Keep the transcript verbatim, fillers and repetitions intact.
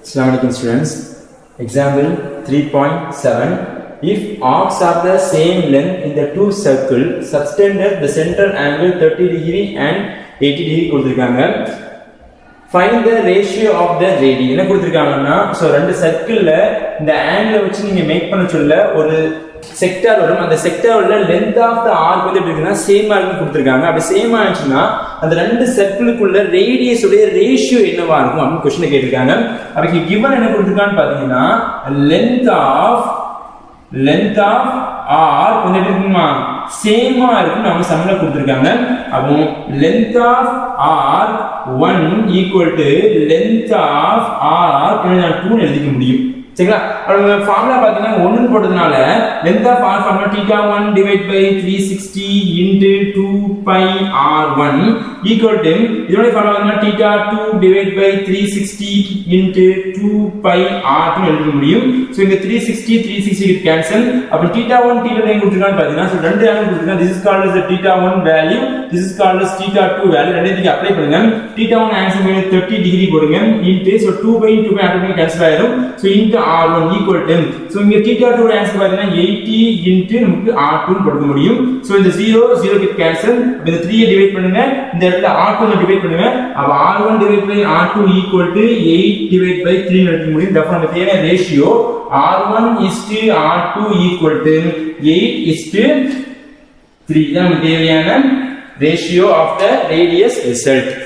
Assalamu alaikum students. Example three point seven. If arcs are the same length in the two circles, subtended the center angle thirty degree and eighty degree கொடுத்திருக்காங்க. Find the ratio of the radii. என்ன கொடுத்திருக்காங்கன்னா so ரெண்டு சர்க்கிள்ல இந்த ஆங்கிளை வச்சு நீங்க make பண்ண சொல்ல ஒரு செக்டார் வரும். அந்த செக்டார்ல லெந்த் ஆஃப் தி ஆர்க் வந்து எப்படி இருக்குன்னா சேமா இருக்குன்னு கொடுத்திருக்காங்க. அப்படி சேமா ஆச்சுன்னா அந்த ரெண்டு சர்க்கிளுக்குள்ள ரேடியஸ் உடைய ரேஷியோ என்னவா இருக்கும் அப்படின்னு क्वेश्चन கேட்டிருக்காங்க. அதுக்கு given என்ன கொடுத்திருக்கான்னு பாத்தீங்கன்னா length of length of arc வந்து எப்படி இருக்குமா சேமா இருக்கு நம்ம சம்ல கொடுத்திருக்காங்க. அப்போ length of arc one equal to length of arc நான் two எழுதிக்க முடியும். சரிங்களா? அப்ப ஃபார்முலா பாத்தீங்கன்னா one ன்னு போட்டதனால length of arc formula theta one divided by three sixty into two pi r one equal to இதோட ஃபார்முலா என்ன theta two divided by three sixty into two pi r two எழுத முடியும். So இங்க three sixty three sixty cancel. அப்ப theta one theta two கொடுத்திருக்கான்னு பாத்தீங்கன்னா so ரெண்டு angle கொடுத்திருக்காங்க. this is called as the theta one value, this is called as theta two value. ரெண்டுத்துக்கு apply பண்ணுங்க. theta one ஆன்சர் வந்து thirty degree போடுங்க. into so two by two by ஆட்டோமேட்டிக்கா cancel ஆயிடும். So into r one equal to so இங்க theta two answer பாத்தீங்கன்னா eighty into நமக்கு r two போட முடியும். சோ இந்த zero zero கே கேன்சல். இந்த three டிவைட் பண்ணுங்க. இந்த இடத்துல r two டிவைட் பண்ணுங்க. அப்ப r one divided by r two equal to eight divided by three ன்னு எடுக்க முடியும். தப்ப நமக்கு தேவையான ratio r one is to r two equal to eight is to three. இதான் நமக்கு தேவையான ratio of the radius result.